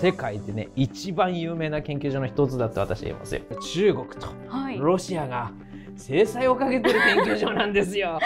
世界でね一番有名な研究所の一つだと私は言いますよ。中国とロシアが制裁をかけてる研究所なんですよ。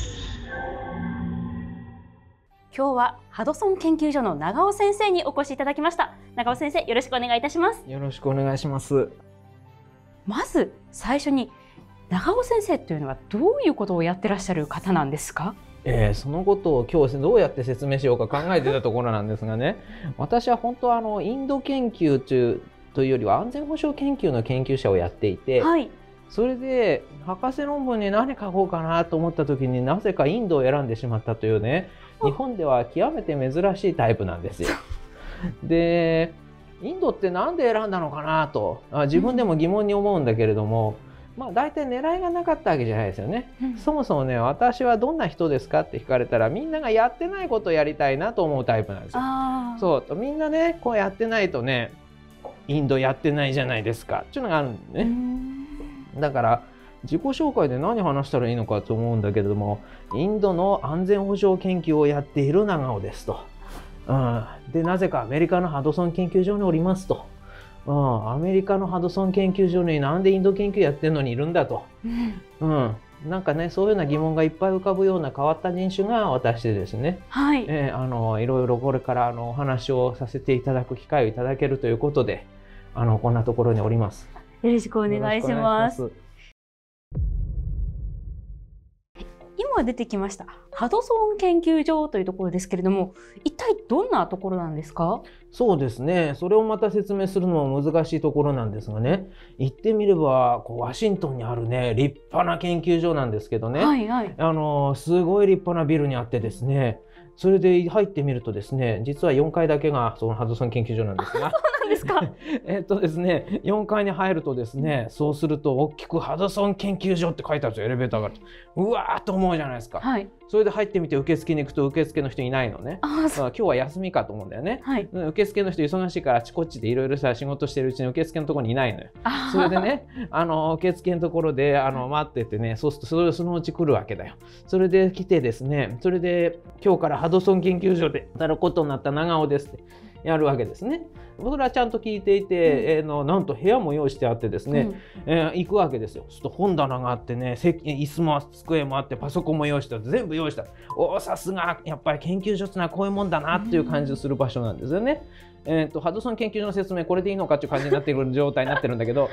今日はハドソン研究所の長尾先生にお越しいただきました。長尾先生、よろしくお願いいたします。 よろしくお願いします。 まず最初に長尾先生というのはどういうことをやってらっしゃる方なんですか？ そのことを今日どうやって説明しようか考えてたところなんですがね、私は本当はインド研究というよりは安全保障研究の研究者をやっていて、はい、それで博士論文に何書こうかなと思った時になぜかインドを選んでしまったというね、日本では極めて珍しいタイプなんですよ。でインドってなんで選んだのかなと自分でも疑問に思うんだけれども、大体狙いがなかったわけじゃないですよね。そもそもね、私はどんな人ですかって聞かれたらみんながやってないことをやりたいなと思うタイプなんですよ。そうみんなねこうやってないとね、インドやってないじゃないですかっていうのがあるんでね。だから自己紹介で何話したらいいのかと思うんだけれども、インドの安全保障研究をやっている長尾ですと。でなぜかアメリカのハドソン研究所におりますと。アメリカのハドソン研究所になんでインド研究やってんのにいるんだと、なんかねそういうような疑問がいっぱい浮かぶような変わった人種が私でですね、はい、いろいろこれからお話をさせていただく機会をいただけるということでこんなところにおります。 よろしくお願いします。今出てきましたハドソン研究所というところですけれども、一体どんなところなんですか？ そうですね、それをまた説明するのも難しいところなんですがね、言ってみればワシントンにあるね立派な研究所なんですけどね、すごい立派なビルにあってですね、それで入ってみるとですね、実は4階だけがそのハドソン研究所なんですがそうなんですかですね、4階に入るとですね、そうすると大きくハドソン研究所って書いてあるんですよ、エレベーターが。うわーっと思うじゃないですか。はい、それで入ってみて受付に行くと受付の人いないのね。今日は休みかと思うんだよね。はい、受付の人忙しいからあちこちでいろいろさ仕事してるうちに受付のところにいないのよ。それでね受付のところで待っててね、そうするとそのうち来るわけだよ。それで来てですね、それで今日からハドソン研究所で働くことになった長尾ですってやるわけですね。それはちゃんと聞いていて、なんと部屋も用意してあってですね、行くわけですよ。そうすると本棚があってね、椅子も机もあってパソコンも用意してあって全部用意した。さすがやっぱり研究所ってのはこういうもんだなっていう感じする場所なんですよね。ハドソン研究所の説明これでいいのかっていう感じになっている状態になってるんだけど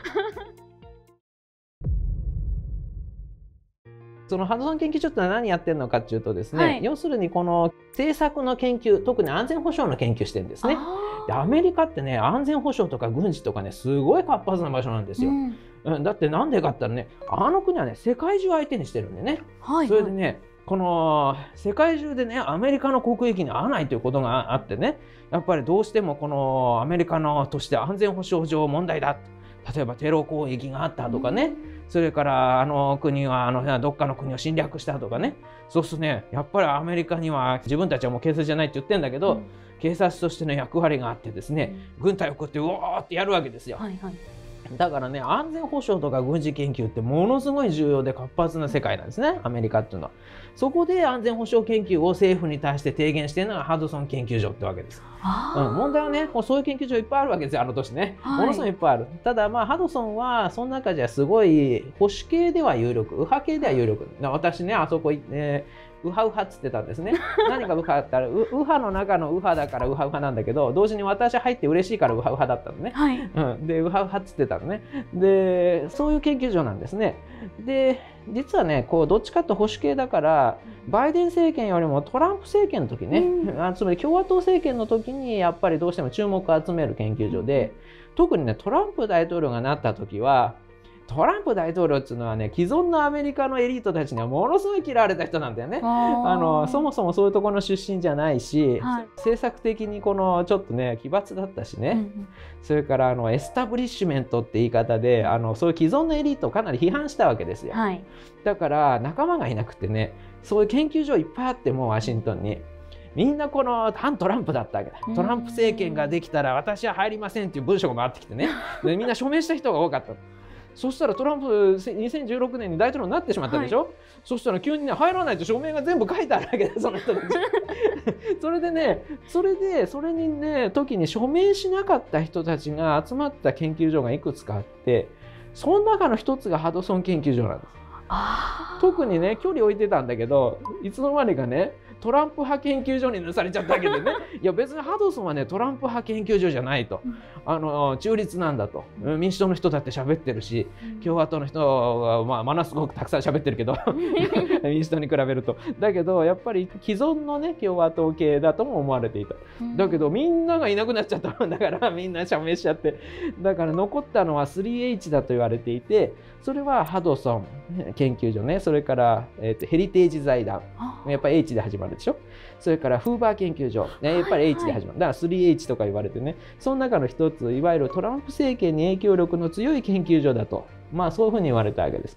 そのハドソン研究所ってのは何やってるのかっていうとですね、要するにこの政策の研究、特に安全保障の研究してるんですね。でアメリカってね、安全保障とか軍事とかねすごい活発な場所なんですよ。だってなんでかって言ったらね、国はね世界中相手にしてるんでね、それでねこの世界中でねアメリカの国益に合わないということがあってね、やっぱりどうしてもこのアメリカのとして安全保障上問題だ、例えばテロ攻撃があったとかね、それから国はどっかの国を侵略したとかね、そうするとねやっぱりアメリカには自分たちはもう警察じゃないって言ってるんだけど、警察としての役割があってですね、軍隊を送ってうおーってやるわけですよ。だからね、安全保障とか軍事研究ってものすごい重要で活発な世界なんですね、アメリカっていうのは。そこで安全保障研究を政府に対して提言しているのがハドソン研究所ってわけです。問題はね、そういう研究所いっぱいあるわけですよ、あの年ね。ものすごいいっぱいある。ただハドソンはその中じゃすごい保守系では有力、右派系では有力。私ね、あそこ行って右派右派っつってたんですね。何が右派だったら右派の中の右派だから右派右派なんだけど、同時に私入って嬉しいから右派右派だったのね。で右派右派っつってたのね。でそういう研究所なんですね。で実はねどっちかって保守系だから、バイデン政権よりもトランプ政権の時ね、つまり共和党政権の時にやっぱりどうしても注目を集める研究所で、特にねトランプ大統領がなった時は、トランプ大統領っていうのはね、既存のアメリカのエリートたちにはものすごい嫌われた人なんだよね。そもそもそういうところの出身じゃないし、政策的にちょっとね奇抜だったしね、それからエスタブリッシュメントって言い方でそういう既存のエリートをかなり批判したわけですよ。だから仲間がいなくてね、そういう研究所いっぱいあってもワシントンに。みんな反トランプだったわけだ。トランプ政権ができたら私は入りませんっていう文書が回ってきてね、でみんな署名した人が多かった。 そしたらトランプ2016年に大統領になってしまったでしょ、はい、そしたら急にね入らないと署名が全部書いてあるわけでその人たちそれでねそれにね時に署名しなかった人たちが集まった研究所がいくつかあって、その中の一つがハドソン研究所なんです。特にね距離置いてたんだけど、いつの間にかねトランプ派研究所にされちゃったわけでねいや別にハドソンはねトランプ派研究所じゃないと、中立なんだと、民主党の人だって喋ってるし、共和党の人はまあものすごくたくさん喋ってるけど民主党に比べると、だけどやっぱり既存のね共和党系だとも思われていた。だけどみんながいなくなっちゃったもんだからみんな署名しちゃって、だから残ったのは 3H だと言われていて、それはハドソン研究所ね、それから、ヘリテージ財団、やっぱり H で始まるでしょ、それからフーバー研究所、やっぱり H で始まる、だから 3H とか言われてね、その中の一つ、いわゆるトランプ政権に影響力の強い研究所だと、まあそういうふうに言われたわけです。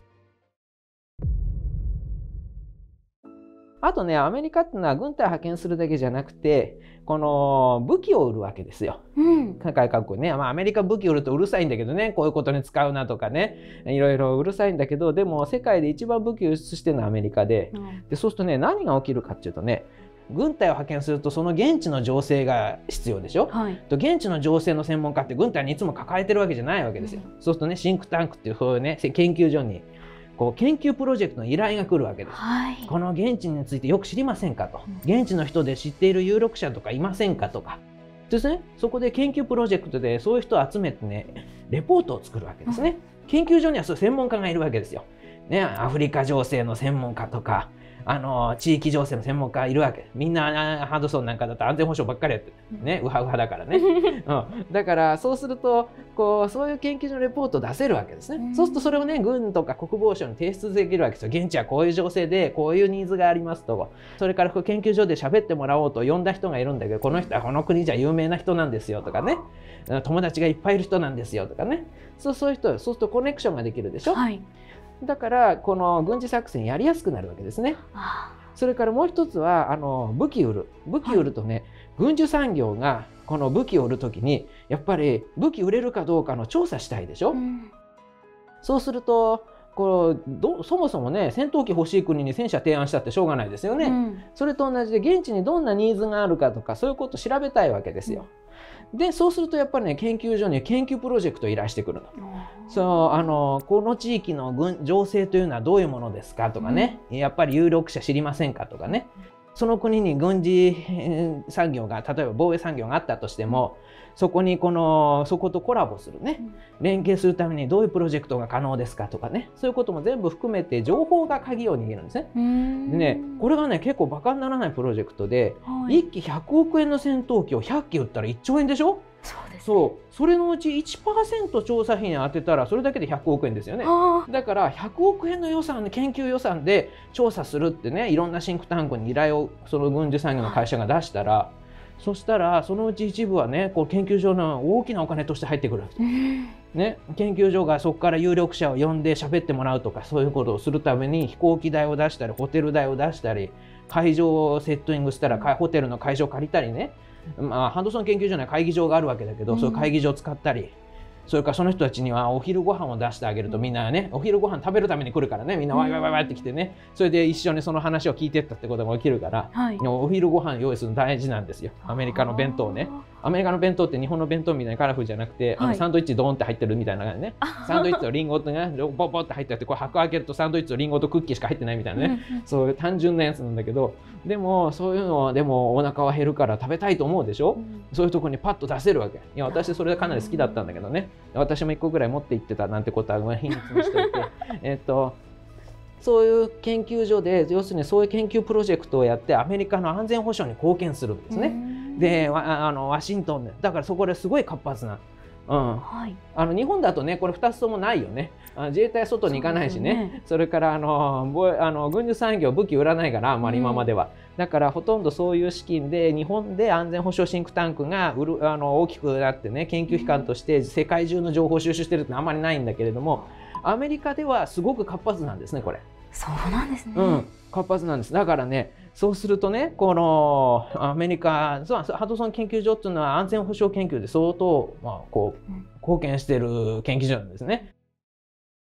あとね、アメリカっていうのは軍隊派遣するだけじゃなくて、この武器を売るわけですよ。世界各国ね、まあ、アメリカ武器売るとうるさいんだけどね、こういうことに使うなとかね、いろいろうるさいんだけど、でも世界で一番武器を輸出してるのはアメリカで、そうするとね、何が起きるかっていうとね、軍隊を派遣するとその現地の情勢が必要でしょ、はい、と現地の情勢の専門家って軍隊にいつも抱えてるわけじゃないわけですよ。そうするとね、シンクタンクっていうそういうね、研究所にこう研究プロジェクトの依頼が来るわけです、はい、この現地についてよく知りませんかと、現地の人で知っている有力者とかいませんかとかですね、そこで研究プロジェクトでそういう人を集めてね、レポートを作るわけですね、研究所にはそういう専門家がいるわけですよ、ね、アフリカ情勢の専門家とか地域情勢の専門家がいるわけ。みんなハドソンなんかだと安全保障ばっかりやってるね、ウハウハだからね、だからそうするとそういう研究所のレポートを出せるわけですね。そうするとそれをね、軍とか国防省に提出できるわけですよ。現地はこういう情勢でこういうニーズがありますと、それから研究所で喋ってもらおうと呼んだ人がいるんだけど、この人はこの国じゃ有名な人なんですよとかね、友達がいっぱいいる人なんですよとかね、そういう人、そうするとコネクションができるでしょ、はい、だからこの軍事作戦やりやすくなるわけですね。それからもう一つは武器売るとね、はい、軍需産業がこの武器を売るときにやっぱり武器売れるかどうかの調査したいでしょ、そうするとそもそもね、戦闘機欲しい国に戦車提案したってしょうがないですよね、それと同じで現地にどんなニーズがあるかとかそういうことを調べたいわけですよ。でそうするとやっぱりね、研究所に研究プロジェクトを依頼してくるの。この地域の情勢というのはどういうものですかとかね、やっぱり有力者知りませんかとかね、その国に軍事産業が、例えば防衛産業があったとしても、そことコラボするね、連携するためにどういうプロジェクトが可能ですかとかね、そういうことも全部含めて情報が鍵を握るんですね。でね、これがね結構バカにならないプロジェクトで、1機100億円の戦闘機を100機売ったら1兆円でしょ。そうですね、それのうち 1% 調査費に当てたらそれだけで100億円ですよね。だから100億円の予算、研究予算で調査するってね、いろんなシンクタンクに依頼をその軍需産業の会社が出したら、そしたらそのうち一部はね、研究所の大きなお金として入ってくるわけです、ね、研究所がそこから有力者を呼んで喋ってもらうとか、そういうことをするために飛行機代を出したりホテル代を出したり、会場をセットイングしたらホテルの会場を借りたりね、ハドソン研究所には会議場があるわけだけど、そういう会議場を使ったり、それからその人たちにはお昼ご飯を出してあげると、みんなねお昼ご飯食べるために来るからね、みんなワイワイワイワイって来てね、それで一緒にその話を聞いてったってことが起きるから、お昼ご飯用意するの大事なんですよ。アメリカの弁当ね、アメリカの弁当って日本の弁当みたいにカラフルじゃなくて、サンドイッチドーンって入ってるみたいな感じね、サンドイッチとリンゴとねボボって入ってあって、これ箱開けるとサンドイッチとリンゴとクッキーしか入ってないみたいなね、そういう単純なやつなんだけど、でもそういうのはでもお腹は減るから食べたいと思うでしょ、そういうところにパッと出せるわけ。いや私それかなり好きだったんだけどね、私も1個ぐらい持って行ってたなんてことは秘密にしておいてそういう研究所で、要するにそういう研究プロジェクトをやってアメリカの安全保障に貢献するんですね。でワシントンでだからそこですごい活発な、日本だとねこれ2つともないよね。自衛隊は外に行かないしね、それから軍需産業武器売らないから、あんまり今までは、だからほとんどそういう資金で日本で安全保障シンクタンクが大きくなってね、研究機関として世界中の情報収集してるってあんまりないんだけれども、アメリカではすごく活発なんですね、これ。 そうなんですね。 活発なんです。だからね、そうするとね、このアメリカ、ハドソン研究所っていうのは安全保障研究で相当、貢献している研究所なんですね。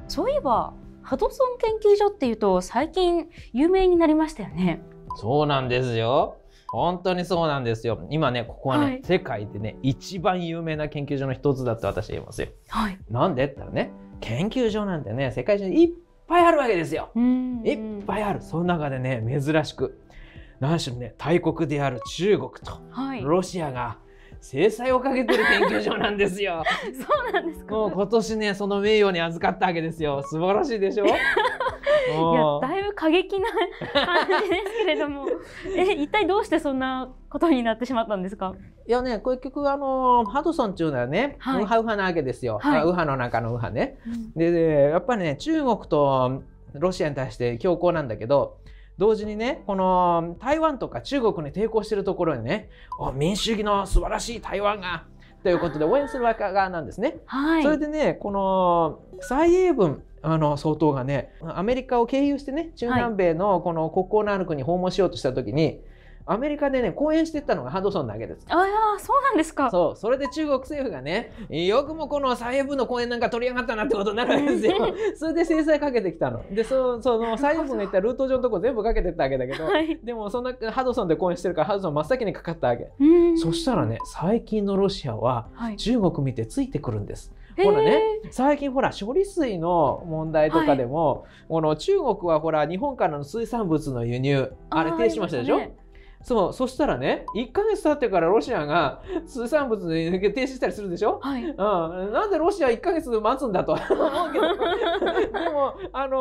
そういえばハドソン研究所っていうと最近有名になりましたよね。 そうなんですよ。本当にそうなんですよ。今ね、ここはね、 はい、 世界でね、一番有名な研究所の一つだって私は言いますよ。 はい、 なんでって言ったらね、研究所なんてね、世界中にいっぱいあるわけですよ。いっぱいある。その中でね、珍しく、何しろね、大国である中国とロシアが制裁をかけてる研究所なんですよ。 そうなんですか。 もう今年ね、その名誉に預かったわけですよ。素晴らしいでしょ。 いや、だいぶ過激な感じですけれども一体どうしてそんなことになってしまったんですか？ いやね、結局ハドソンっていうのはね、 はい、 ウハウハなわけですよ。 はい、 ウハの中のウハね。で、やっぱりね、中国とロシアに対して強硬なんだけど、同時にね、この台湾とか中国に抵抗してるところにね、民主主義の素晴らしい台湾がということで応援する側なんですね。 はい、 それでね、この蔡英文総統がね、アメリカを経由してね、中南米のこの国交のある国に訪問しようとした時に、アメリカでね、講演していったのがハドソンなわけです。 ああ、そうなんですか。 そう、それで中国政府がね、よくもこの蔡英文の講演なんか取り上がったなってことになるわけですよ。それで制裁かけてきたの。で、その蔡英文が言ったルート上のとこ全部かけてったわけだけど、はい、でもそんなハドソンで講演してるからハドソン真っ先にかかったわけ。そしたらね、最近のロシアは中国見てついてくるんです。ほらね、最近ほら処理水の問題とかでも、この中国はほら日本からの水産物の輸入あれ停止しましたでしょ。そしたらね、1ヶ月経ってからロシアが水産物停止したりするでしょ、はい、なんでロシア1ヶ月待つんだと思うけどでも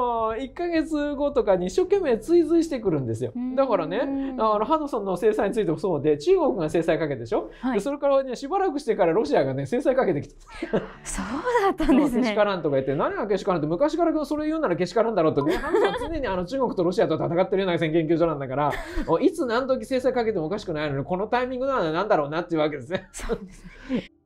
1ヶ月後とかに一生懸命追随してくるんですよ。だからね、ハドソンの制裁についてもそうで、中国が制裁かけてでしょ、はい、でそれからね、しばらくしてからロシアがね、制裁かけてきたそうだったんですね。 けしからんとか言って、何がけしからんって、昔からそれ言うならけしからんだろうとね、ハドソンは常に中国とロシアと戦ってるような研究所なんだからいつ何時制裁かけてもおかしくないのに、このタイミングなのは何だろうなっていうわけですね。 そうですね。